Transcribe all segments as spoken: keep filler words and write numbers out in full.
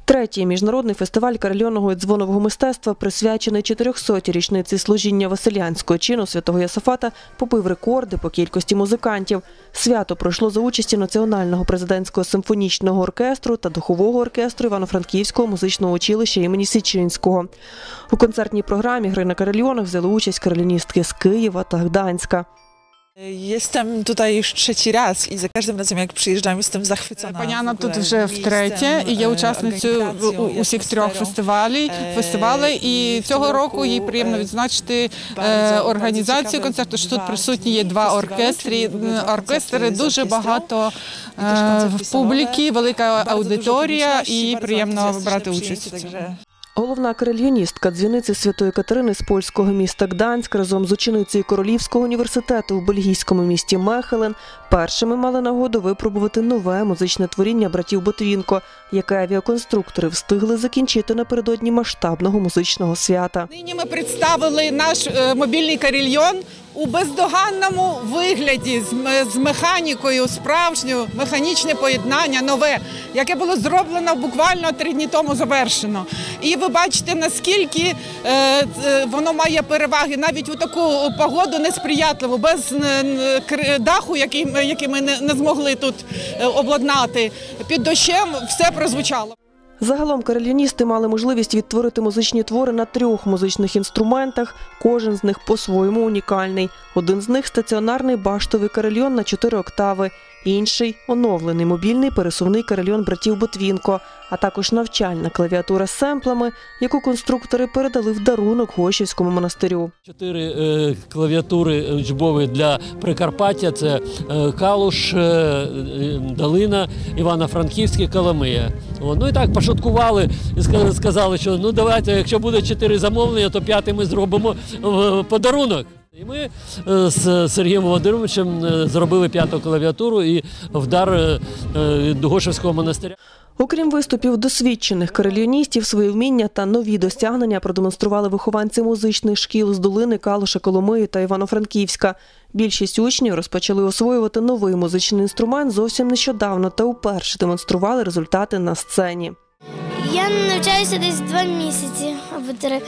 Третій міжнародний фестиваль карельйонного і дзвонового мистецтва, присвячений чотирьохсотій річниці служіння Василянського чину святого Йосафата, побив рекорди по кількості музикантів. Свято пройшло за участі Національного президентського симфонічного оркестру та духового оркестру Івано-Франківського музичного училища імені Січинського. У концертній програмі гри на карельйонах взяли участь карельйоністки з Києва та Гданська. Jestem tutaj już trzeci raz i za każdym razem jak przyjeżdżam jestem zachwycona. Пані Анна тут вже втретє і є учасницею усіх трьох фестивалів, фестивалей. І цього року їй приємно відзначити організацію концерту, що тут присутні є два оркестри. Оркестри, дуже багато публіки, велика аудиторія і приємно брати участь. Головна карельйоністка дзвіниці Святої Катерини з польського міста Гданськ разом з ученицею Королівського університету в бельгійському місті Мехелен першими мали нагоду випробувати нове музичне творіння братів Ботвінко, яке авіаконструктори встигли закінчити напередодні масштабного музичного свята. Нині ми представили наш мобільний карельйон у бездоганному вигляді, з механікою, справжньою, механічне поєднання, нове, яке було зроблено буквально три дні тому завершено. І ви бачите, наскільки воно має переваги навіть у таку погоду несприятливу, без даху, який ми не змогли тут обладнати. Під дощем все прозвучало. Загалом карельйоністи мали можливість відтворити музичні твори на трьох музичних інструментах, кожен з них по-своєму унікальний. Один з них – стаціонарний баштовий карельйон на чотири октави, інший – оновлений мобільний пересувний карельйон братів Ботвінко, а також навчальна клавіатура з семплами, яку конструктори передали в дарунок Гощівському монастирю. Чотири е, клавіатури учбові для Прикарпаття – це е, Калуш, е, Долина, Івано-Франківський, Коломия. О, ну і так пошуткували і сказали, що ну давайте, якщо буде чотири замовлення, то п'ятий ми зробимо в подарунок. І ми з Сергієм Володимировичем зробили п'яту клавіатуру і в дар від Гощівського монастиря. Окрім виступів досвідчених карельйоністів, свої вміння та нові досягнення продемонстрували вихованці музичних шкіл з Долини, Калуша, Коломиї та Івано-Франківська. Більшість учнів розпочали освоювати новий музичний інструмент зовсім нещодавно та вперше демонстрували результати на сцені. Я навчаюся десь два місяці або три.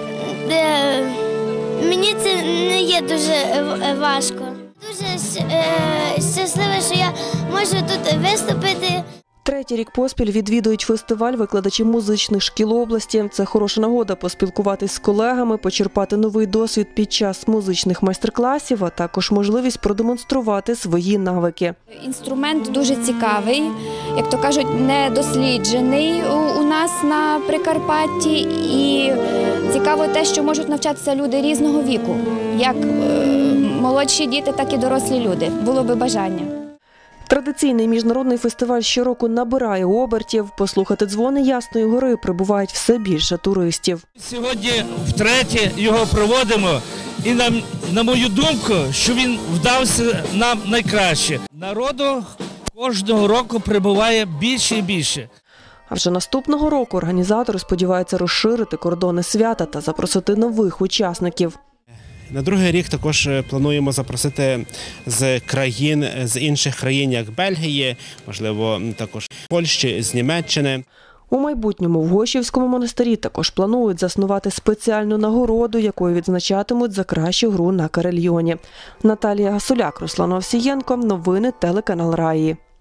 Мені це не є дуже важко. Дуже щаслива, що я можу тут виступити. Третій рік поспіль відвідують фестиваль викладачі музичних шкіл області. Це хороша нагода поспілкуватись з колегами, почерпати новий досвід під час музичних майстер-класів, а також можливість продемонструвати свої навики. Інструмент дуже цікавий, як то кажуть, недосліджений у нас на Прикарпатті. І цікаво те, що можуть навчатися люди різного віку, як молодші діти, так і дорослі люди. Було би бажання. Традиційний міжнародний фестиваль щороку набирає обертів. Послухати дзвони Ясної Гори прибувають все більше туристів. Сьогодні втретє його проводимо. І на, на мою думку, що він вдався нам найкраще. Народу кожного року прибуває більше і більше. А вже наступного року організатори сподіваються розширити кордони свята та запросити нових учасників. На другий рік також плануємо запросити з країн, з інших країн, як Бельгії, можливо, також Польщі, з Німеччини. У майбутньому в Гощівському монастирі також планують заснувати спеціальну нагороду, якою відзначатимуть за кращу гру на карельйоні. Наталія Гасуляк, Руслан Овсієнко. Новини телеканал Раї.